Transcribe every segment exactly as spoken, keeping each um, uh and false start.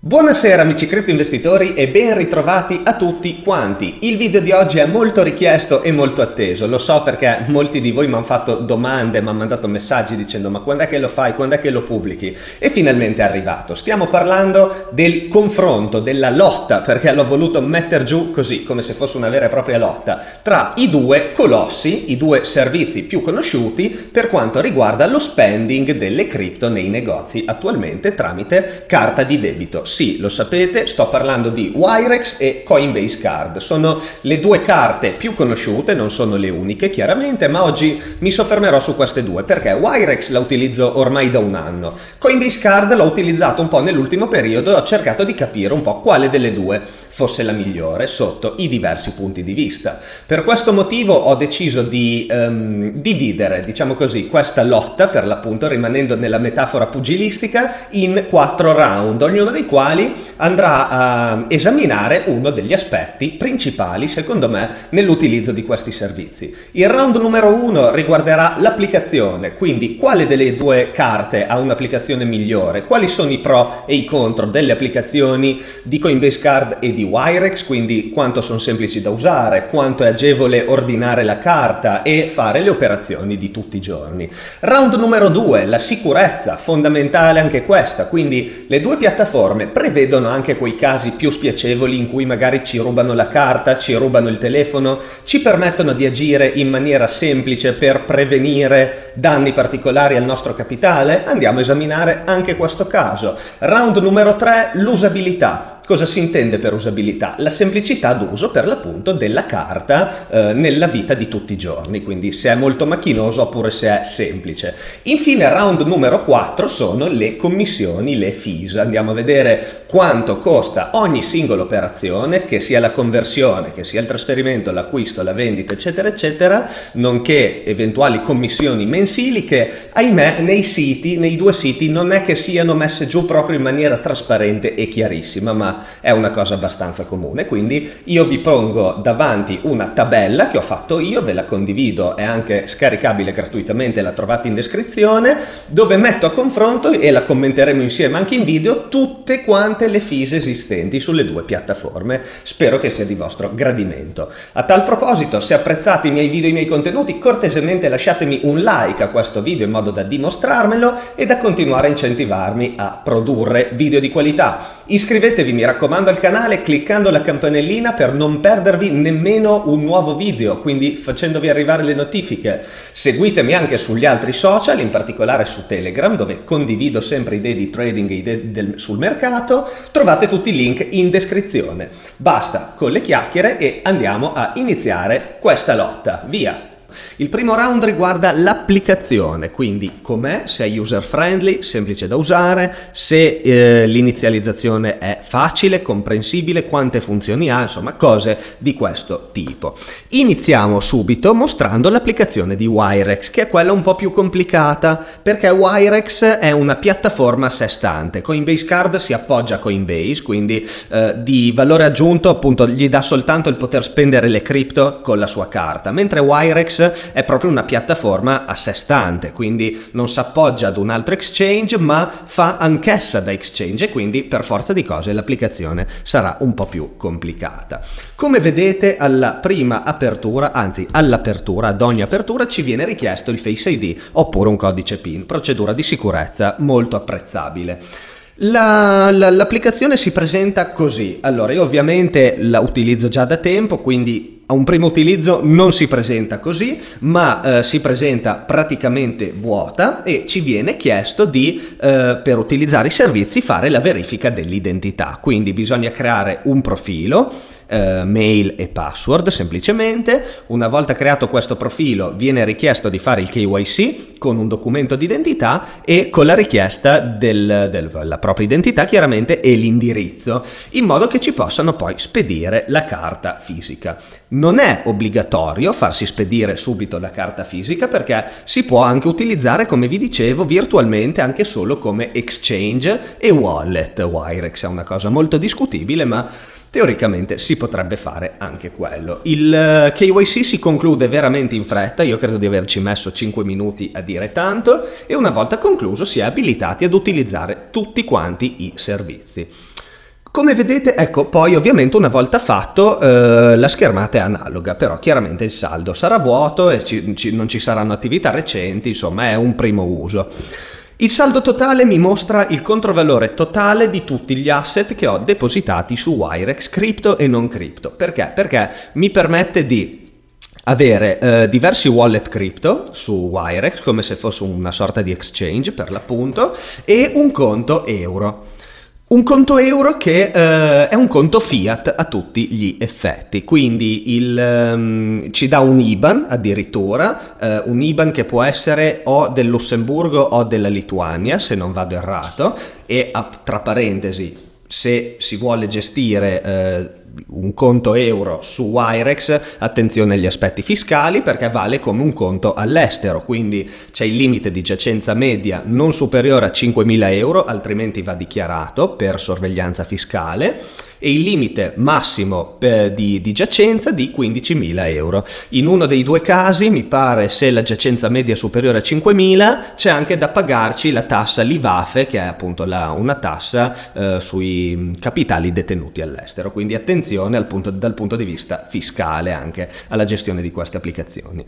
Buonasera amici cripto investitori e ben ritrovati a tutti quanti. Il video di oggi è molto richiesto e molto atteso, lo so perché molti di voi mi hanno fatto domande, mi hanno mandato messaggi dicendo ma quando è che lo fai, quando è che lo pubblichi? E finalmente è arrivato. Stiamo parlando del confronto, della lotta, perché l'ho voluto mettere giù così, come se fosse una vera e propria lotta, tra i due colossi, i due servizi più conosciuti per quanto riguarda lo spending delle cripto nei negozi attualmente tramite carta di debito. Sì, lo sapete, sto parlando di Wirex e Coinbase Card. Sono le due carte più conosciute, non sono le uniche chiaramente, ma oggi mi soffermerò su queste due perché Wirex la utilizzo ormai da un anno. Coinbase Card l'ho utilizzato un po' nell'ultimo periodo e ho cercato di capire un po' quale delle due fosse la migliore sotto i diversi punti di vista. Per questo motivo ho deciso di um, dividere, diciamo così, questa lotta, per l'appunto rimanendo nella metafora pugilistica, in quattro round, ognuno dei quali andrà a esaminare uno degli aspetti principali, secondo me, nell'utilizzo di questi servizi. Il round numero uno riguarderà l'applicazione, quindi quale delle due carte ha un'applicazione migliore, quali sono i pro e i contro delle applicazioni di Coinbase Card e di Wirex, quindi quanto sono semplici da usare, quanto è agevole ordinare la carta e fare le operazioni di tutti i giorni. Round numero due, la sicurezza, fondamentale anche questa, quindi le due piattaforme prevedono anche quei casi più spiacevoli in cui magari ci rubano la carta, ci rubano il telefono, ci permettono di agire in maniera semplice per prevenire danni particolari al nostro capitale. Andiamo a esaminare anche questo caso. Round numero tre, l'usabilità. Cosa si intende per usabilità? La semplicità d'uso per l'appunto della carta eh, nella vita di tutti i giorni, quindi se è molto macchinoso oppure se è semplice. Infine, round numero quattro sono le commissioni, le fees. Andiamo a vedere quanto costa ogni singola operazione, che sia la conversione, che sia il trasferimento, l'acquisto, la vendita, eccetera, eccetera, nonché eventuali commissioni mensili che, ahimè, nei siti, nei due siti, non è che siano messe giù proprio in maniera trasparente e chiarissima, ma è una cosa abbastanza comune. Quindi io vi pongo davanti una tabella che ho fatto io, ve la condivido, è anche scaricabile gratuitamente, la trovate in descrizione, dove metto a confronto, e la commenteremo insieme anche in video, tutte quante le fees esistenti sulle due piattaforme. Spero che sia di vostro gradimento. A tal proposito, se apprezzate i miei video e i miei contenuti, cortesemente lasciatemi un like a questo video in modo da dimostrarmelo e da continuare a incentivarmi a produrre video di qualità. Iscrivetevi, mi raccomando, al canale cliccando la campanellina per non perdervi nemmeno un nuovo video, quindi facendovi arrivare le notifiche. Seguitemi anche sugli altri social, in particolare su Telegram, dove condivido sempre idee di trading e idee del, sul mercato. Trovate tutti i link in descrizione. Basta con le chiacchiere e andiamo a iniziare questa lotta. Via! Il primo round riguarda l'applicazione, quindi com'è, se è user friendly, semplice da usare, se eh, l'inizializzazione è facile, comprensibile, quante funzioni ha, insomma cose di questo tipo. Iniziamo subito mostrando l'applicazione di Wirex, che è quella un po' più complicata, perché Wirex è una piattaforma a sé stante. Coinbase Card si appoggia a Coinbase, quindi eh, di valore aggiunto appunto gli dà soltanto il poter spendere le cripto con la sua carta, mentre Wirex è proprio una piattaforma a sé stante, quindi non si appoggia ad un altro exchange ma fa anch'essa da exchange, e quindi per forza di cose l'applicazione sarà un po' più complicata. Come vedete, alla prima apertura, anzi all'apertura, ad ogni apertura ci viene richiesto il Face I D oppure un codice PIN, procedura di sicurezza molto apprezzabile. L'applicazione si presenta così. Allora, io ovviamente la utilizzo già da tempo, quindi a un primo utilizzo non si presenta così, ma eh, si presenta praticamente vuota e ci viene chiesto di, eh, per utilizzare i servizi, fare la verifica dell'identità. Quindi bisogna creare un profilo, Uh, mail e password semplicemente. Una volta creato questo profilo viene richiesto di fare il K Y C con un documento d'identità e con la richiesta della del, propria identità chiaramente e l'indirizzo, in modo che ci possano poi spedire la carta fisica. Non è obbligatorio farsi spedire subito la carta fisica, perché si può anche utilizzare, come vi dicevo, virtualmente anche solo come exchange e wallet. Wirex è una cosa molto discutibile, ma teoricamente si potrebbe fare anche quello. Il K Y C si conclude veramente in fretta, io credo di averci messo cinque minuti a dire tanto, e una volta concluso si è abilitati ad utilizzare tutti quanti i servizi. Come vedete, ecco, poi ovviamente una volta fatto eh, la schermata è analoga, però chiaramente il saldo sarà vuoto e ci, ci, non ci saranno attività recenti, insomma è un primo uso. Il saldo totale mi mostra il controvalore totale di tutti gli asset che ho depositati su Wirex, cripto e non cripto. Perché? Perché mi permette di avere eh, diversi wallet crypto su Wirex, come se fosse una sorta di exchange per l'appunto, e un conto euro. Un conto euro che eh, è un conto fiat a tutti gli effetti, quindi il, um, ci dà un I B A N addirittura, eh, un I B A N che può essere o del Lussemburgo o della Lituania, se non vado errato, e a, tra parentesi, se si vuole gestire eh, un conto euro su Wirex, attenzione agli aspetti fiscali perché vale come un conto all'estero, quindi c'è il limite di giacenza media non superiore a cinquemila euro, altrimenti va dichiarato per sorveglianza fiscale, e il limite massimo eh, di, di giacenza di quindicimila euro. In uno dei due casi, mi pare, se la giacenza media è superiore a cinquemila, c'è anche da pagarci la tassa Livafe, che è appunto la, una tassa eh, sui capitali detenuti all'estero, quindi attenzione al punto, dal punto di vista fiscale anche alla gestione di queste applicazioni.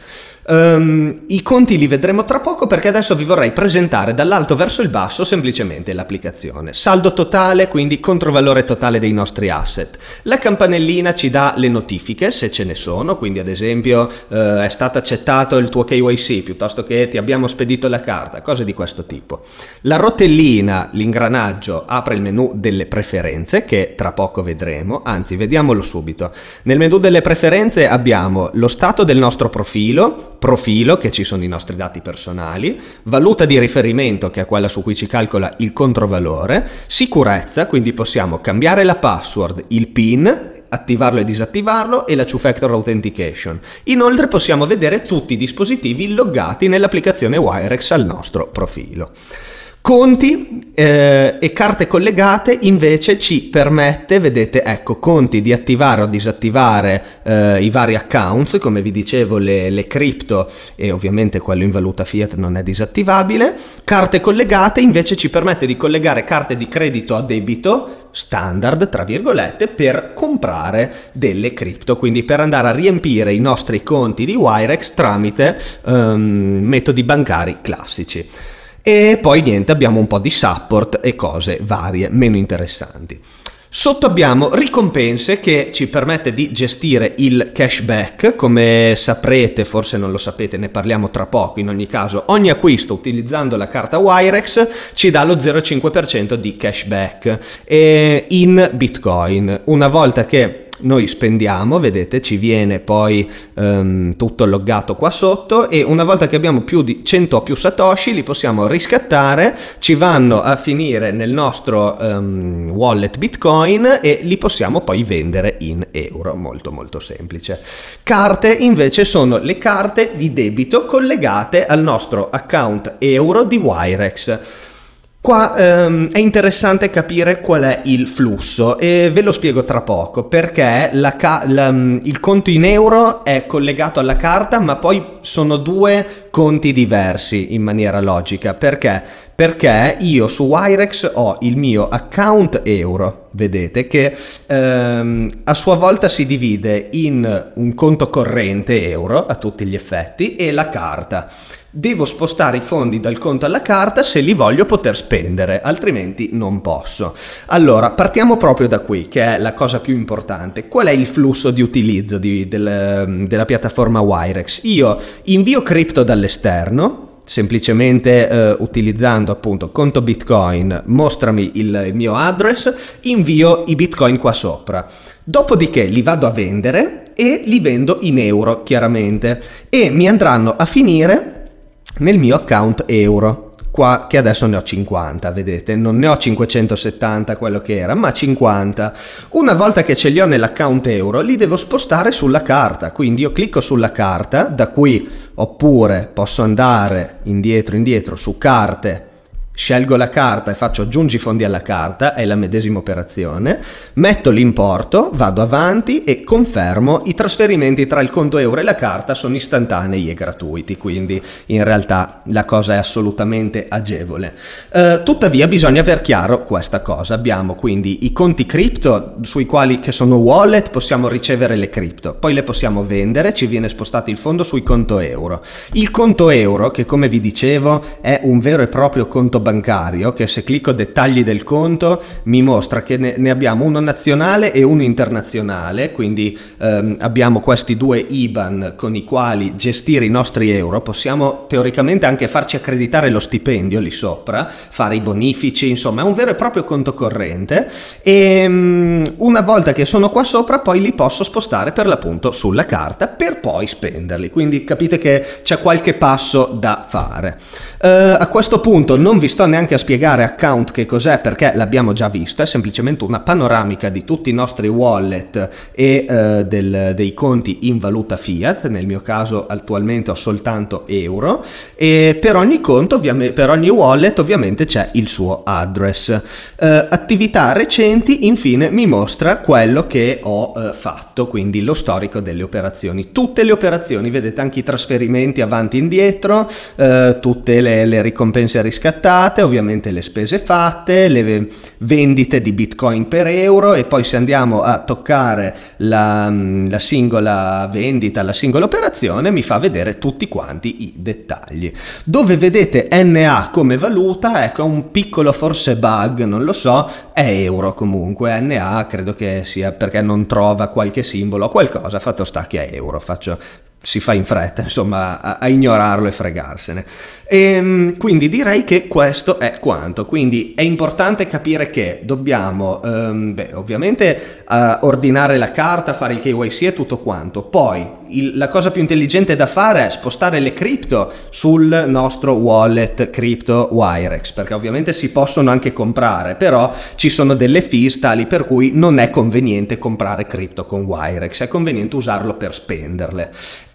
Um, I conti li vedremo tra poco perché adesso vi vorrei presentare dall'alto verso il basso semplicemente l'applicazione. Saldo totale, quindi controvalore totale dei nostri asset. La campanellina ci dà le notifiche se ce ne sono, quindi ad esempio eh, è stato accettato il tuo K Y C piuttosto che ti abbiamo spedito la carta, cose di questo tipo. La rotellina, l'ingranaggio, apre il menu delle preferenze che tra poco vedremo, anzi vediamolo subito. Nel menu delle preferenze abbiamo lo stato del nostro profilo, profilo che ci sono i nostri dati personali, valuta di riferimento che è quella su cui ci calcola il controvalore, sicurezza, quindi possiamo cambiare la password, il PIN, attivarlo e disattivarlo, e la Two Factor Authentication. Inoltre possiamo vedere tutti i dispositivi loggati nell'applicazione Wirex al nostro profilo. Conti eh, e carte collegate invece ci permette, vedete, ecco, conti di attivare o disattivare eh, i vari accounts, come vi dicevo le, le cripto, e ovviamente quello in valuta fiat non è disattivabile. Carte collegate invece ci permette di collegare carte di credito a debito standard, tra virgolette, per comprare delle cripto, quindi per andare a riempire i nostri conti di Wirex tramite um, metodi bancari classici. E poi niente, abbiamo un po' di support e cose varie, meno interessanti. Sotto abbiamo ricompense che ci permette di gestire il cashback. Come saprete, forse non lo sapete, ne parliamo tra poco, in ogni caso ogni acquisto utilizzando la carta Wirex ci dà lo zero virgola cinque per cento di cashback in Bitcoin. Una volta che noi spendiamo, vedete, ci viene poi um, tutto loggato qua sotto, e una volta che abbiamo più di cento o più satoshi li possiamo riscattare, ci vanno a finire nel nostro um, wallet Bitcoin e li possiamo poi vendere in euro, molto molto semplice. Carte invece sono le carte di debito collegate al nostro account euro di Wirex. Qua ehm, è interessante capire qual è il flusso e ve lo spiego tra poco, perché la la, il conto in euro è collegato alla carta, ma poi sono due conti diversi in maniera logica. Perché? Perché io su Wirex ho il mio account euro, vedete, che ehm, a sua volta si divide in un conto corrente euro a tutti gli effetti e la carta. Devo spostare i fondi dal conto alla carta se li voglio poter spendere, altrimenti non posso. Allora, partiamo proprio da qui, che è la cosa più importante. Qual è il flusso di utilizzo di, del, della piattaforma Wirex? Io invio cripto dall'esterno, semplicemente eh, utilizzando appunto conto Bitcoin, mostrami il, il mio address, invio i Bitcoin qua sopra. Dopodiché li vado a vendere e li vendo in euro, chiaramente, e mi andranno a finire nel mio account euro, qua che adesso ne ho cinquanta, vedete, non ne ho cinquecentosettanta quello che era, ma cinquanta. Una volta che ce li ho nell'account euro li devo spostare sulla carta, quindi io clicco sulla carta da qui, oppure posso andare indietro indietro su carte, Scelgo la carta e faccio aggiungi fondi alla carta, è la medesima operazione, metto l'importo, vado avanti e confermo i trasferimenti tra il conto euro e la carta sono istantanei e gratuiti, quindi in realtà la cosa è assolutamente agevole. Eh, tuttavia bisogna aver chiaro questa cosa, abbiamo quindi i conti cripto sui quali che sono wallet possiamo ricevere le cripto, poi le possiamo vendere, ci viene spostato il fondo sul conto euro. Il conto euro, che come vi dicevo è un vero e proprio conto bancario, che se clicco dettagli del conto mi mostra che ne, ne abbiamo uno nazionale e uno internazionale, quindi ehm, abbiamo questi due I B A N con i quali gestire i nostri euro, possiamo teoricamente anche farci accreditare lo stipendio lì sopra, fare i bonifici, insomma è un vero e proprio conto corrente e um, una volta che sono qua sopra poi li posso spostare per l'appunto sulla carta per poi spenderli, quindi capite che c'è qualche passo da fare. Uh, a questo punto non vi sto neanche a spiegare account che cos'è perché l'abbiamo già visto, è semplicemente una panoramica di tutti i nostri wallet e uh, del, dei conti in valuta fiat, nel mio caso attualmente ho soltanto euro e per ogni conto, ovviamente, per ogni wallet ovviamente c'è il suo address. Uh, attività recenti infine mi mostra quello che ho uh, fatto, quindi lo storico delle operazioni, tutte le operazioni, vedete anche i trasferimenti avanti e indietro, uh, tutte le Le, le ricompense riscattate, ovviamente le spese fatte, le vendite di bitcoin per euro e poi se andiamo a toccare la, la singola vendita, la singola operazione mi fa vedere tutti quanti i dettagli. Dove vedete N A come valuta, ecco un piccolo forse bug, non lo so, è euro comunque, N A credo che sia perché non trova qualche simbolo o qualcosa, fatto sta che è euro, faccio... si fa in fretta insomma a, a ignorarlo e fregarsene e quindi direi che questo è quanto. Quindi è importante capire che dobbiamo um, beh, ovviamente uh, ordinare la carta, fare il K Y C e tutto quanto, poi il, la cosa più intelligente da fare è spostare le cripto sul nostro wallet crypto Wirex, perché ovviamente si possono anche comprare, però ci sono delle fees tali per cui non è conveniente comprare cripto con Wirex, è conveniente usarlo per spenderle.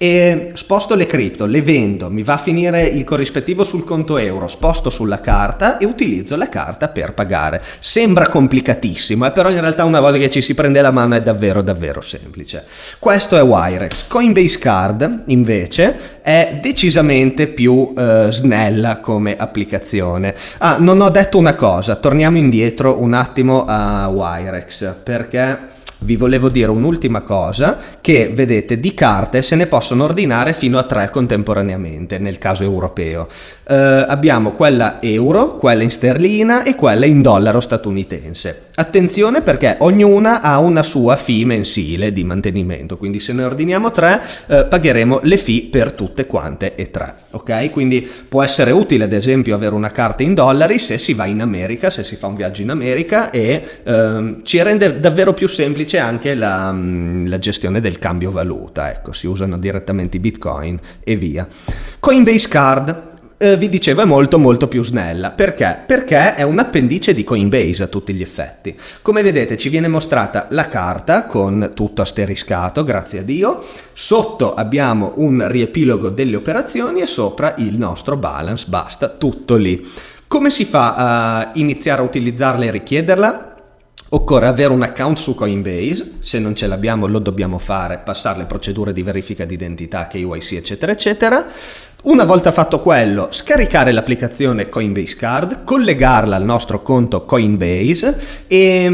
E sposto le cripto, le vendo, mi va a finire il corrispettivo sul conto euro, sposto sulla carta e utilizzo la carta per pagare. Sembra complicatissimo, eh, però in realtà una volta che ci si prende la mano è davvero davvero semplice. Questo è Wirex. Coinbase Card invece è decisamente più eh, snella come applicazione. Ah, non ho detto una cosa, torniamo indietro un attimo a Wirex perché... vi volevo dire un'ultima cosa, che vedete di carte se ne possono ordinare fino a tre contemporaneamente nel caso europeo. Eh, abbiamo quella euro, quella in sterlina e quella in dollaro statunitense. Attenzione perché ognuna ha una sua fee mensile di mantenimento, quindi se ne ordiniamo tre eh, pagheremo le fee per tutte quante e tre, ok? Quindi può essere utile ad esempio avere una carta in dollari se si va in America, se si fa un viaggio in America e ehm, ci rende davvero più semplice anche la, la gestione del cambio valuta, ecco, si usano direttamente i bitcoin e via. Coinbase Card, eh, vi dicevo, è molto molto più snella. Perché? Perché è un appendice di Coinbase a tutti gli effetti. Come vedete ci viene mostrata la carta con tutto asteriscato, grazie a Dio, sotto abbiamo un riepilogo delle operazioni e sopra il nostro balance, basta, tutto lì. Come si fa a iniziare a utilizzarla e richiederla? Occorre avere un account su Coinbase, se non ce l'abbiamo lo dobbiamo fare, passare le procedure di verifica di identità, K Y C eccetera eccetera. Una volta fatto quello, scaricare l'applicazione Coinbase Card, collegarla al nostro conto Coinbase e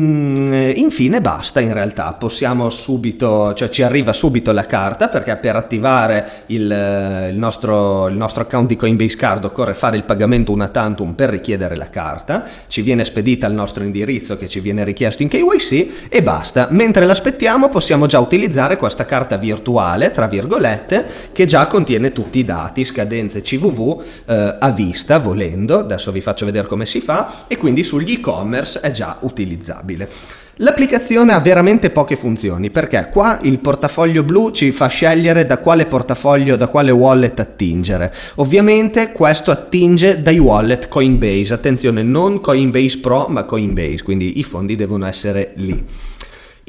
mm, infine basta. In realtà possiamo subito, cioè ci arriva subito la carta, perché per attivare il, il, nostro, il nostro account di Coinbase Card occorre fare il pagamento una tantum per richiedere la carta, ci viene spedita al nostro indirizzo che ci viene richiesto in K Y C e basta. Mentre l'aspettiamo possiamo già utilizzare questa carta virtuale, tra virgolette, che già contiene tutti i dati, scadenze C V V eh, a vista, volendo. Adesso vi faccio vedere come si fa e quindi sugli e-commerce è già utilizzabile. L'applicazione ha veramente poche funzioni, perché qua il portafoglio blu ci fa scegliere da quale portafoglio, da quale wallet attingere. Ovviamente questo attinge dai wallet Coinbase, attenzione, non Coinbase Pro ma Coinbase, quindi i fondi devono essere lì.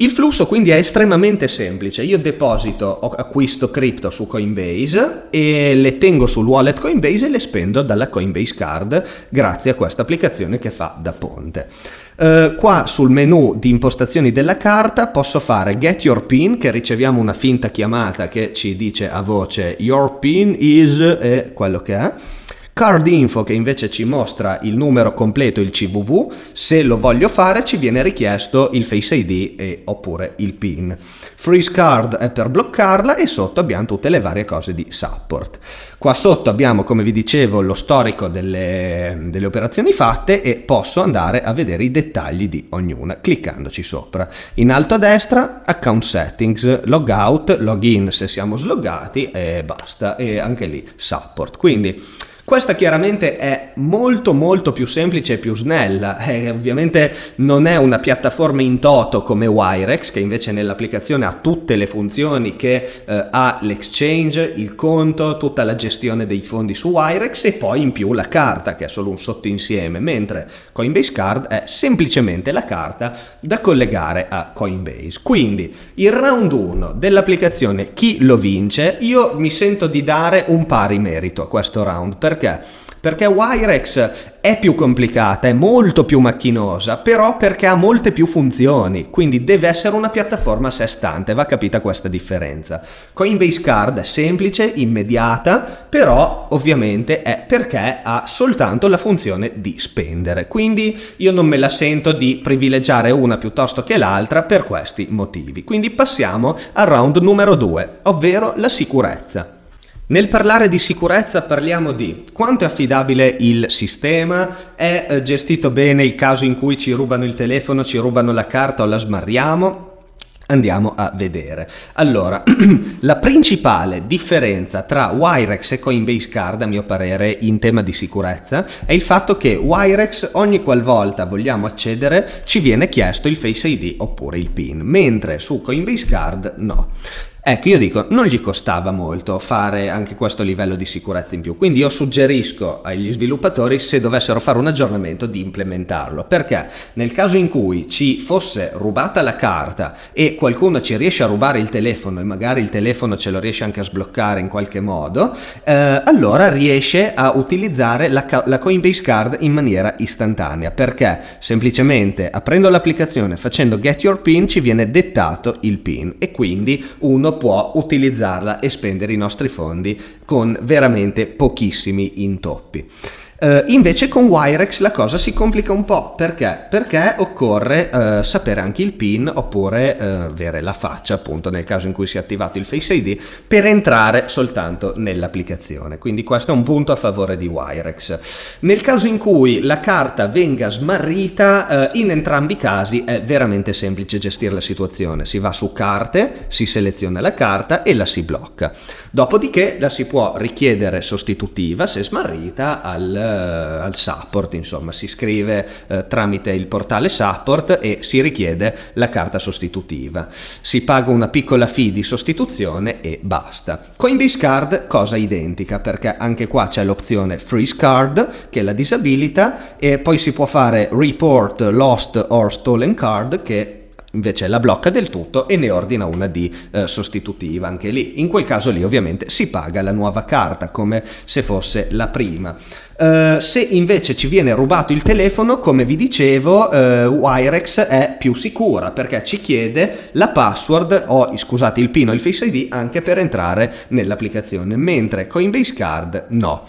Il flusso quindi è estremamente semplice, io deposito o acquisto cripto su Coinbase e le tengo sul wallet Coinbase e le spendo dalla Coinbase Card grazie a questa applicazione che fa da ponte. Uh, qua sul menu di impostazioni della carta posso fare Get Your Pin, che riceviamo una finta chiamata che ci dice a voce Your Pin is e quello che è. Card Info, che invece ci mostra il numero completo, il C V V. Se lo voglio fare ci viene richiesto il Face I D e, oppure il PIN. Freeze Card è per bloccarla e sotto abbiamo tutte le varie cose di support. Qua sotto abbiamo, come vi dicevo, lo storico delle, delle operazioni fatte e posso andare a vedere i dettagli di ognuna cliccandoci sopra. In alto a destra Account Settings, Logout, Login se siamo sloggati e basta, e anche lì Support. Quindi questa chiaramente è molto molto più semplice e più snella, eh, ovviamente non è una piattaforma in toto come Wirex, che invece nell'applicazione ha tutte le funzioni che eh, ha l'exchange, il conto, tutta la gestione dei fondi su Wirex e poi in più la carta che è solo un sottoinsieme, mentre Coinbase Card è semplicemente la carta da collegare a Coinbase. Quindi il round uno dell'applicazione, chi lo vince? Io mi sento di dare un pari merito a questo round. Perché? Perché Wirex è più complicata, è molto più macchinosa, però perché ha molte più funzioni, quindi deve essere una piattaforma a sé stante, va capita questa differenza. Coinbase Card è semplice, immediata, però ovviamente è perché ha soltanto la funzione di spendere, quindi io non me la sento di privilegiare una piuttosto che l'altra per questi motivi. Quindi passiamo al round numero due, ovvero la sicurezza. Nel parlare di sicurezza parliamo di quanto è affidabile il sistema, è gestito bene il caso in cui ci rubano il telefono, ci rubano la carta o la smarriamo. Andiamo a vedere. Allora, la principale differenza tra Wirex e Coinbase Card, a mio parere, in tema di sicurezza, è il fatto che Wirex ogni qualvolta vogliamo accedere ci viene chiesto il Face I D oppure il PIN, mentre su Coinbase Card no. Ecco, io dico, non gli costava molto fare anche questo livello di sicurezza in più, quindi io suggerisco agli sviluppatori, se dovessero fare un aggiornamento, di implementarlo, perché nel caso in cui ci fosse rubata la carta e qualcuno ci riesce a rubare il telefono e magari il telefono ce lo riesce anche a sbloccare in qualche modo, eh, allora riesce a utilizzare la, la Coinbase Card in maniera istantanea, perché semplicemente aprendo l'applicazione, facendo Get Your PIN, ci viene dettato il PIN e quindi uno può utilizzarla e spendere i nostri fondi con veramente pochissimi intoppi. Uh, invece con Wirex la cosa si complica un po', perché? Perché occorre uh, sapere anche il PIN oppure uh, avere la faccia, appunto nel caso in cui sia attivato il Face I D, per entrare soltanto nell'applicazione, quindi questo è un punto a favore di Wirex. Nel caso in cui la carta venga smarrita, uh, in entrambi i casi è veramente semplice gestire la situazione, si va su carte, si seleziona la carta e la si blocca, dopodiché la si può richiedere sostitutiva se smarrita al al support, insomma si scrive eh, tramite il portale support e si richiede la carta sostitutiva, si paga una piccola fee di sostituzione e basta. Coinbase Card cosa identica, perché anche qua c'è l'opzione Freeze Card che la disabilita e poi si può fare Report Lost or Stolen Card che invece la blocca del tutto e ne ordina una di eh, sostitutiva anche lì. In quel caso lì ovviamente si paga la nuova carta come se fosse la prima. Uh, se invece ci viene rubato il telefono, come vi dicevo, uh, Wirex è più sicura perché ci chiede la password o scusate il PIN o il Face I D anche per entrare nell'applicazione, mentre Coinbase Card no.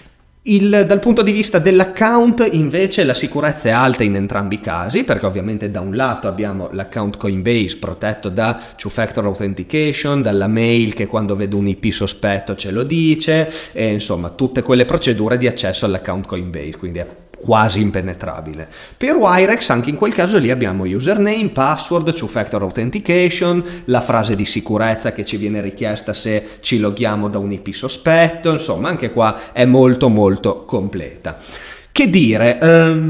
Il, dal punto di vista dell'account invece la sicurezza è alta in entrambi i casi, perché ovviamente da un lato abbiamo l'account Coinbase protetto da Two Factor Authentication, dalla mail che quando vedo un I P sospetto ce lo dice, e insomma tutte quelle procedure di accesso all'account Coinbase, quindi è quasi impenetrabile. Per Wirex anche in quel caso lì abbiamo username, password, Two Factor Authentication, la frase di sicurezza che ci viene richiesta se ci loghiamo da un I P sospetto, insomma anche qua è molto molto completa. Che dire,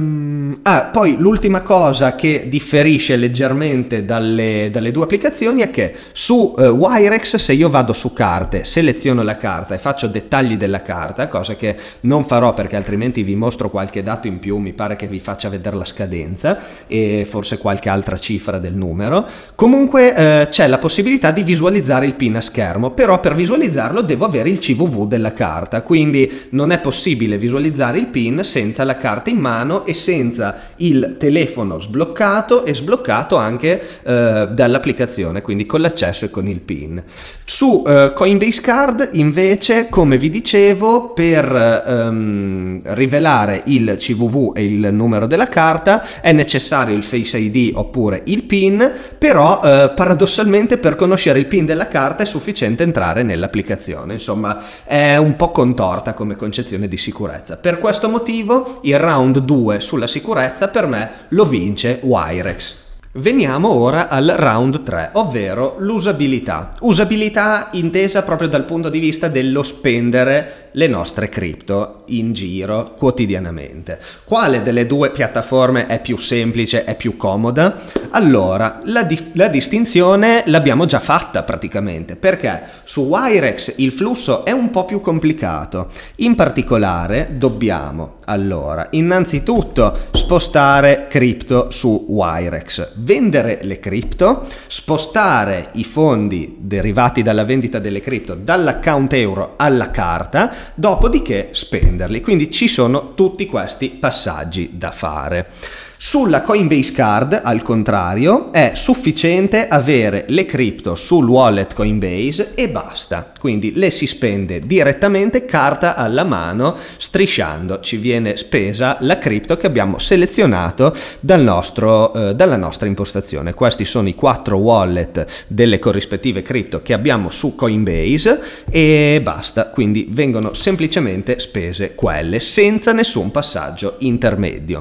um, ah, poi l'ultima cosa che differisce leggermente dalle, dalle due applicazioni è che su uh, Wirex, se io vado su carte, seleziono la carta e faccio dettagli della carta, cosa che non farò perché altrimenti vi mostro qualche dato in più, mi pare che vi faccia vedere la scadenza e forse qualche altra cifra del numero, comunque uh, c'è la possibilità di visualizzare il pin a schermo, però per visualizzarlo devo avere il C V V della carta, quindi non è possibile visualizzare il pin senza la carta in mano e senza il telefono sbloccato e sbloccato anche eh, dall'applicazione, quindi con l'accesso e con il pin. Su eh, Coinbase Card invece, come vi dicevo, per ehm, rivelare il C V V e il numero della carta è necessario il Face I D oppure il pin, però eh, paradossalmente per conoscere il pin della carta è sufficiente entrare nell'applicazione, insomma è un po' contorta come concezione di sicurezza. Per questo motivo il round due sulla sicurezza per me lo vince Wirex. Veniamo ora al round tre, ovvero l'usabilità. Usabilità intesa proprio dal punto di vista dello spendere le nostre cripto in giro quotidianamente. Quale delle due piattaforme è più semplice, è più comoda? Allora, la, di la distinzione l'abbiamo già fatta praticamente, perché su Wirex il flusso è un po' più complicato. In particolare dobbiamo, allora, innanzitutto spostare cripto su Wirex, vendere le cripto, spostare i fondi derivati dalla vendita delle cripto dall'account euro alla carta, dopodiché spenderli. Quindi ci sono tutti questi passaggi da fare. Sulla Coinbase Card, al contrario, è sufficiente avere le cripto sul wallet Coinbase e basta. Quindi le si spende direttamente carta alla mano, strisciando. Ci viene spesa la cripto che abbiamo selezionato dal nostro, eh, dalla nostra impostazione. Questi sono i quattro wallet delle corrispettive cripto che abbiamo su Coinbase e basta. Quindi vengono semplicemente spese quelle, senza nessun passaggio intermedio.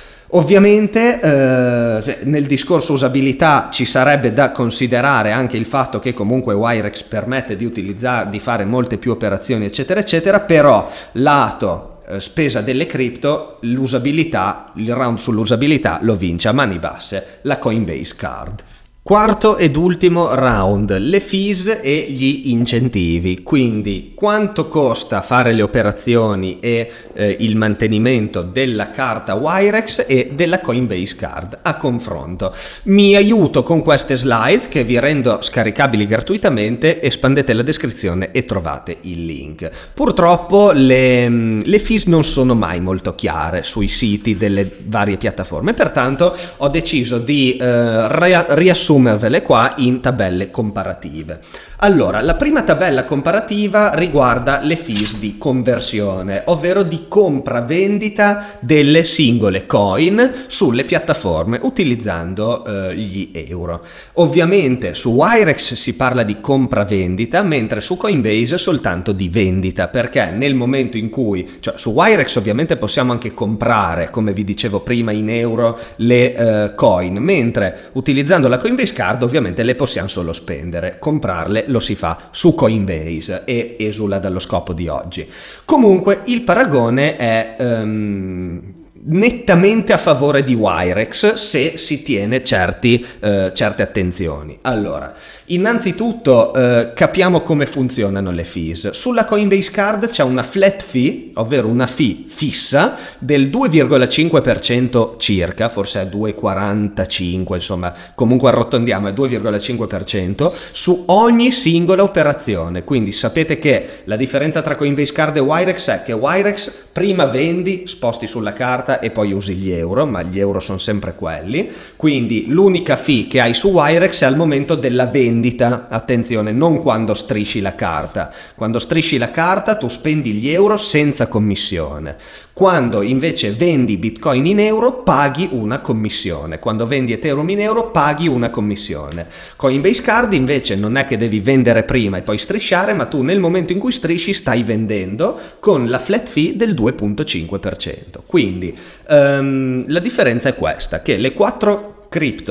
Ovviamente eh, nel discorso usabilità ci sarebbe da considerare anche il fatto che comunque Wirex permette di utilizzare, di fare molte più operazioni eccetera eccetera, però lato eh, spesa delle cripto, l'usabilità, il round sull'usabilità lo vince a mani basse la Coinbase Card. Quarto ed ultimo round, le fees e gli incentivi, quindi quanto costa fare le operazioni e eh, il mantenimento della carta Wirex e della Coinbase Card a confronto. Mi aiuto con queste slides che vi rendo scaricabili gratuitamente, espandete la descrizione e trovate il link. Purtroppo le, le fees non sono mai molto chiare sui siti delle varie piattaforme, pertanto ho deciso di eh, riassumere qua in tabelle comparative. Allora, la prima tabella comparativa riguarda le fees di conversione, ovvero di compra-vendita delle singole coin sulle piattaforme utilizzando eh, gli euro. Ovviamente su Wirex si parla di compra-vendita, mentre su Coinbase soltanto di vendita, perché nel momento in cui, cioè su Wirex ovviamente possiamo anche comprare, come vi dicevo prima, in euro le eh, coin, mentre utilizzando la Coinbase Card ovviamente le possiamo solo spendere, comprarle lo si fa su Coinbase e esula dallo scopo di oggi. Comunque il paragone è um, nettamente a favore di Wirex se si tiene certi, eh, certe attenzioni. Allora, innanzitutto eh, capiamo come funzionano le fees. Sulla Coinbase Card c'è una flat fee, ovvero una fee fissa del due virgola cinque per cento circa, forse è due virgola quarantacinque, insomma, comunque arrotondiamo, è due virgola cinque per cento su ogni singola operazione. Quindi sapete che la differenza tra Coinbase Card e Wirex è che Wirex prima vendi, sposti sulla carta e poi usi gli euro, ma gli euro sono sempre quelli, quindi l'unica fee che hai su Wirex è al momento della vendita, attenzione, non quando strisci la carta. Quando strisci la carta tu spendi gli euro senza commissione. Quando invece vendi Bitcoin in euro paghi una commissione, quando vendi Ethereum in euro paghi una commissione. Coinbase Card invece non è che devi vendere prima e poi strisciare, ma tu nel momento in cui strisci stai vendendo con la flat fee del due virgola cinque per cento. Quindi um, la differenza è questa, che le quattro cripto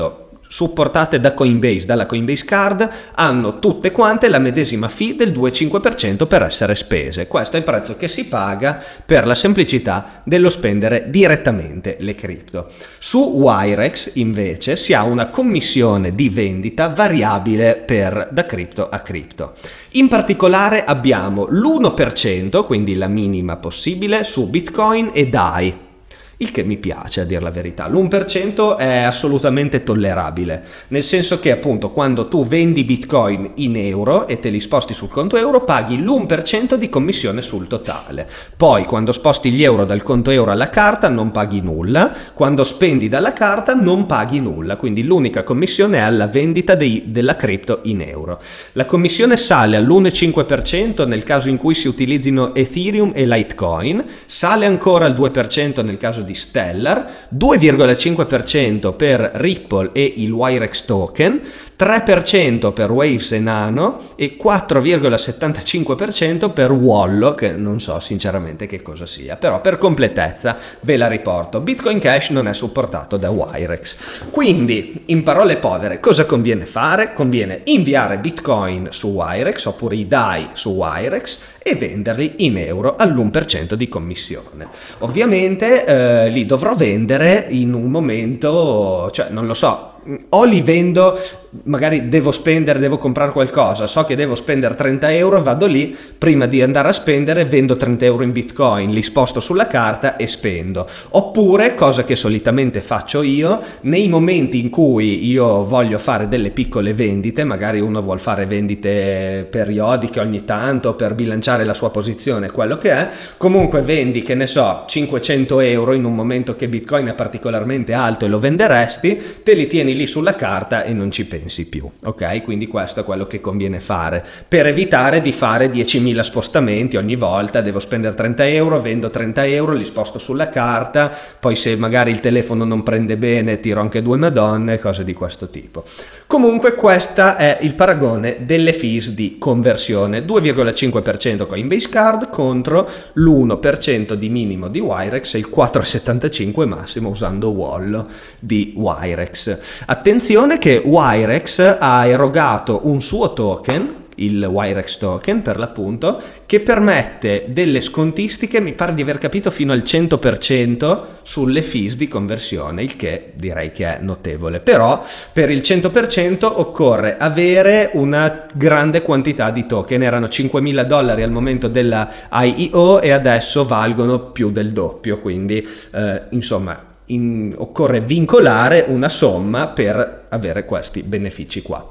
supportate da Coinbase, dalla Coinbase Card, hanno tutte quante la medesima fee del due virgola cinque per cento per essere spese. Questo è il prezzo che si paga per la semplicità dello spendere direttamente le cripto. Su Wirex invece si ha una commissione di vendita variabile per da cripto a cripto. In particolare abbiamo l'uno per cento, quindi la minima possibile, su Bitcoin e D A I. Il che mi piace, a dir la verità. L'uno per cento è assolutamente tollerabile, nel senso che appunto quando tu vendi Bitcoin in euro e te li sposti sul conto euro paghi l'uno per cento di commissione sul totale. Poi quando sposti gli euro dal conto euro alla carta non paghi nulla, quando spendi dalla carta non paghi nulla, quindi l'unica commissione è alla vendita dei, della cripto in euro. La commissione sale all'uno virgola cinque per cento nel caso in cui si utilizzino Ethereum e Litecoin, sale ancora al due per cento nel caso di di Stellar, due virgola cinque per cento per Ripple e il Wirex token, tre per cento per Waves e Nano e quattro virgola settantacinque per cento per Wallo, che non so sinceramente che cosa sia, però per completezza ve la riporto. Bitcoin Cash non è supportato da Wirex. Quindi, in parole povere, cosa conviene fare? Conviene inviare Bitcoin su Wirex oppure i D A I su Wirex e venderli in euro all'uno per cento di commissione. Ovviamente eh, li dovrò vendere in un momento, cioè non lo so, o li vendo, magari devo spendere, devo comprare qualcosa, so che devo spendere trenta euro, vado lì, prima di andare a spendere vendo trenta euro in Bitcoin, li sposto sulla carta e spendo. Oppure, cosa che solitamente faccio io, nei momenti in cui io voglio fare delle piccole vendite, magari uno vuol fare vendite periodiche ogni tanto per bilanciare la sua posizione, quello che è, comunque vendi, che ne so, cinquecento euro in un momento che Bitcoin è particolarmente alto e lo venderesti, te li tieni lì sulla carta e non ci pensi più, ok? Quindi questo è quello che conviene fare per evitare di fare diecimila spostamenti ogni volta. Devo spendere trenta euro, vendo trenta euro, li sposto sulla carta, poi se magari il telefono non prende bene tiro anche due madonne, cose di questo tipo. Comunque questo è il paragone delle fees di conversione: due virgola cinque per cento Coinbase Card contro l'uno per cento di minimo di Wirex e il quattro virgola settantacinque massimo usando Wallo di Wirex. Attenzione che Wirex ha erogato un suo token, il Wirex token per l'appunto, che permette delle scontistiche, mi pare di aver capito, fino al cento per cento sulle fees di conversione, il che direi che è notevole. Però per il cento per cento occorre avere una grande quantità di token. Erano cinquemila dollari al momento della I E O e adesso valgono più del doppio, quindi eh, insomma in, occorre vincolare una somma per avere questi benefici qua.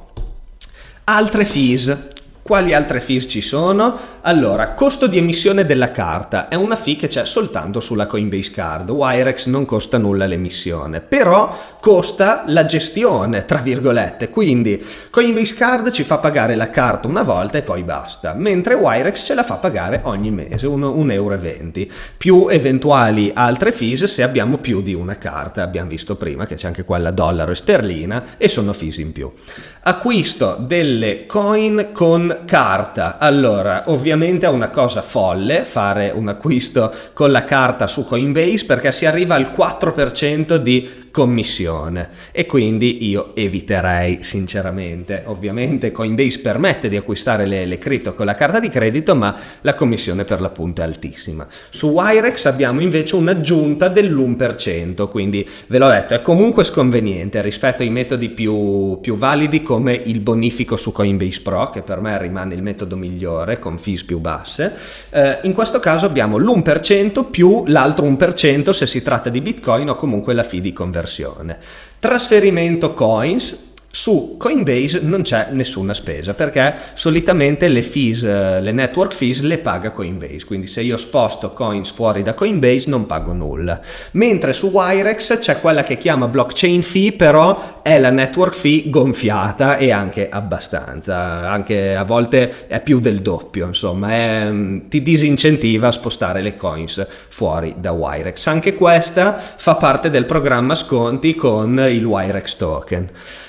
Altre fees. Quali altre fees ci sono? Allora, costo di emissione della carta è una fee che c'è soltanto sulla Coinbase Card. Wirex non costa nulla l'emissione, però costa la gestione, tra virgolette. Quindi Coinbase Card ci fa pagare la carta una volta e poi basta, mentre Wirex ce la fa pagare ogni mese, un euro e venti, più eventuali altre fees se abbiamo più di una carta. Abbiamo visto prima che c'è anche quella dollaro e sterlina e sono fees in più. Acquisto delle coin con carta. Allora, ovviamente è una cosa folle fare un acquisto con la carta su Coinbase perché si arriva al quattro per cento di commissione e quindi io eviterei sinceramente. Ovviamente Coinbase permette di acquistare le, le cripto con la carta di credito, ma la commissione per l'appunto è altissima. Su Wirex abbiamo invece un'aggiunta dell'uno per cento, quindi ve l'ho detto, è comunque sconveniente rispetto ai metodi più, più validi come il bonifico su Coinbase Pro, che per me rimane il metodo migliore con fees più basse. Eh, in questo caso abbiamo l'uno per cento più l'altro uno per cento se si tratta di Bitcoin o comunque la fee di conversione. Trasferimento coins. Su Coinbase non c'è nessuna spesa perché solitamente le fees, le network fees le paga Coinbase, quindi se io sposto coins fuori da Coinbase non pago nulla, mentre su Wirex c'è quella che chiama blockchain fee, però è la network fee gonfiata e anche abbastanza, anche a volte è più del doppio, insomma è, ti disincentiva a spostare le coins fuori da Wirex. Anche questa fa parte del programma sconti con il Wirex token.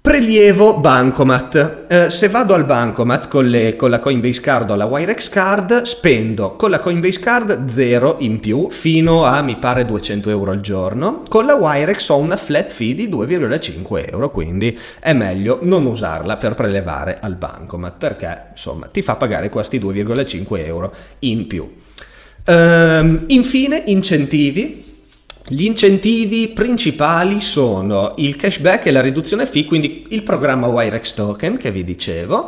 Prelievo bancomat. Eh, se vado al bancomat con, le, con la Coinbase Card o la Wirex Card, spendo con la Coinbase Card zero in più fino a mi pare duecento euro al giorno. Con la Wirex ho una flat fee di due virgola cinque euro, quindi è meglio non usarla per prelevare al bancomat perché insomma ti fa pagare questi due virgola cinque euro in più. Ehm, infine, incentivi. Gli incentivi principali sono il cashback e la riduzione fee, quindi il programma Wirex Token che vi dicevo,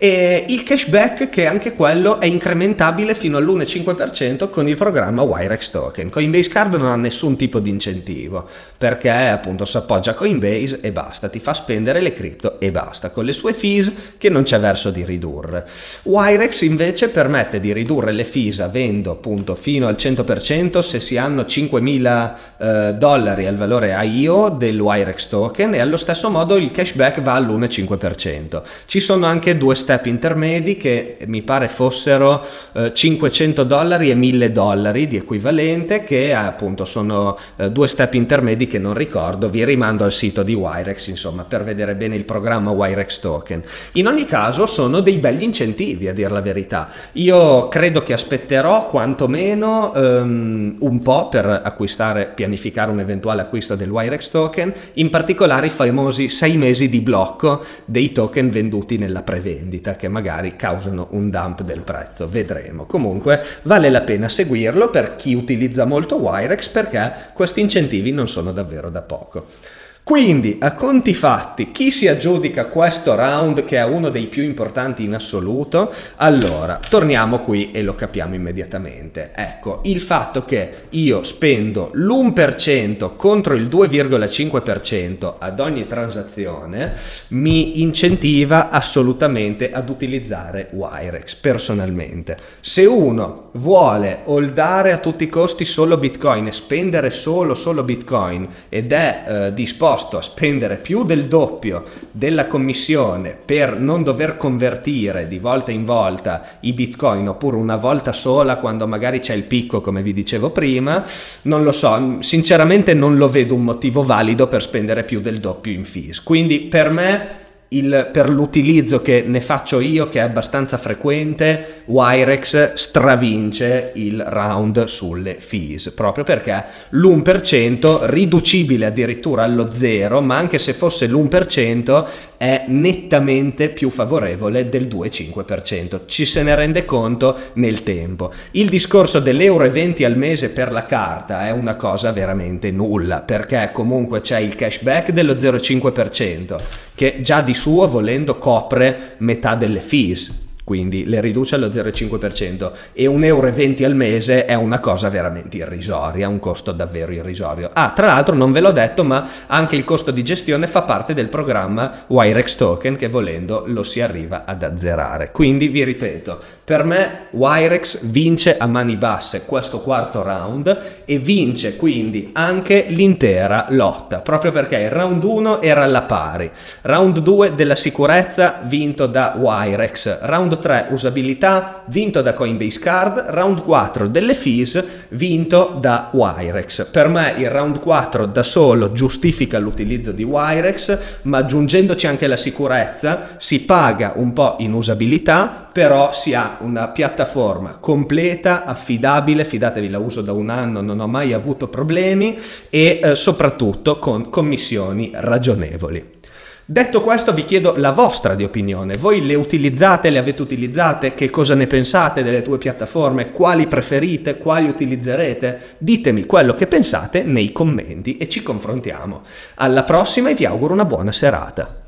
e il cashback che anche quello è incrementabile fino all'uno virgola cinque per cento con il programma Wirex Token. Coinbase Card non ha nessun tipo di incentivo perché appunto si appoggia a Coinbase e basta, ti fa spendere le cripto e basta, con le sue fees che non c'è verso di ridurre. Wirex invece permette di ridurre le fees avendo appunto fino al cento per cento se si hanno cinquemila Uh, dollari al valore A I O del Wirex Token, e allo stesso modo il cashback va all'uno virgola cinque per cento. Ci sono anche due step intermedi che mi pare fossero uh, cinquecento dollari e mille dollari di equivalente, che appunto sono uh, due step intermedi che non ricordo. Vi rimando al sito di Wirex insomma per vedere bene il programma Wirex Token. In ogni caso sono dei begli incentivi, a dir la verità. Io credo che aspetterò quantomeno um, un po' per acquistare, pianificare un eventuale acquisto del Wirex Token, in particolare i famosi sei mesi di blocco dei token venduti nella prevendita che magari causano un dump del prezzo, vedremo. Comunque vale la pena seguirlo per chi utilizza molto Wirex perché questi incentivi non sono davvero da poco. Quindi, a conti fatti, chi si aggiudica questo round che è uno dei più importanti in assoluto? Allora, torniamo qui e lo capiamo immediatamente. Ecco, il fatto che io spendo l'uno per cento contro il due virgola cinque per cento ad ogni transazione mi incentiva assolutamente ad utilizzare Wirex, personalmente. Se uno vuole holdare a tutti i costi solo Bitcoin e spendere solo, solo Bitcoin ed è eh, disposto a spendere più del doppio della commissione per non dover convertire di volta in volta i bitcoin, oppure una volta sola quando magari c'è il picco come vi dicevo prima, non lo so, sinceramente non lo vedo un motivo valido per spendere più del doppio in fees. Quindi per me, Il, per l'utilizzo che ne faccio io, che è abbastanza frequente, Wirex stravince il round sulle fees, proprio perché l'uno per cento riducibile addirittura allo zero, ma anche se fosse l'uno per cento è nettamente più favorevole del due virgola cinque per cento, ci se ne rende conto nel tempo. Il discorso dell'euro e venti al mese per la carta è una cosa veramente nulla, perché comunque c'è il cashback dello zero virgola cinque per cento che già di suo volendo copre metà delle fees, quindi le riduce allo zero virgola cinque per cento, e un euro e venti al mese è una cosa veramente irrisoria, un costo davvero irrisorio. Ah, tra l'altro non ve l'ho detto, ma anche il costo di gestione fa parte del programma Wirex Token, che volendo lo si arriva ad azzerare. Quindi vi ripeto, per me Wirex vince a mani basse questo quarto round e vince quindi anche l'intera lotta, proprio perché il round uno era alla pari, round due della sicurezza vinto da Wirex, round tre usabilità vinto da Coinbase Card, round quattro delle fees vinto da Wirex. Per me il round quattro da solo giustifica l'utilizzo di Wirex, ma aggiungendoci anche la sicurezza si paga un po' in usabilità, però si ha una piattaforma completa, affidabile, fidatevi, la uso da un anno, non ho mai avuto problemi, e eh, soprattutto con commissioni ragionevoli. Detto questo, vi chiedo la vostra di opinione. Voi le utilizzate, le avete utilizzate? Che cosa ne pensate delle due piattaforme? Quali preferite? Quali utilizzerete? Ditemi quello che pensate nei commenti e ci confrontiamo. Alla prossima e vi auguro una buona serata.